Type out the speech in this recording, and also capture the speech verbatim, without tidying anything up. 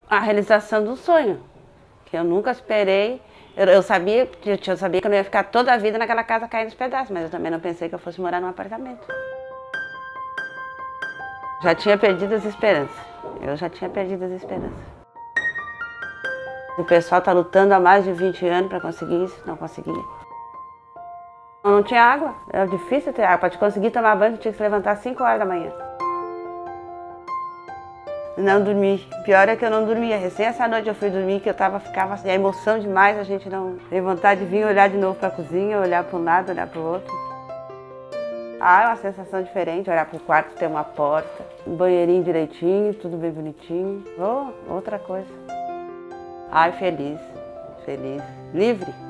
A realização do sonho, que eu nunca esperei. Eu, eu sabia, eu, eu sabia que eu não ia ficar toda a vida naquela casa caindo nos pedaços, mas eu também não pensei que eu fosse morar num apartamento. Já tinha perdido as esperanças. Eu já tinha perdido as esperanças. O pessoal está lutando há mais de vinte anos para conseguir isso, não conseguia. Não tinha água, era difícil ter água. Para te conseguir tomar banho, tu tinha que se levantar às cinco horas da manhã. Não dormi. Pior é que eu não dormia. Recém essa noite eu fui dormir, que eu tava, ficava assim, a emoção demais, a gente não tem vontade de vir olhar de novo para a cozinha, olhar para um lado, olhar para o outro. Ah, é uma sensação diferente, olhar para o quarto, ter uma porta, um banheirinho direitinho, tudo bem bonitinho. Oh, outra coisa. Ai, feliz, feliz, livre.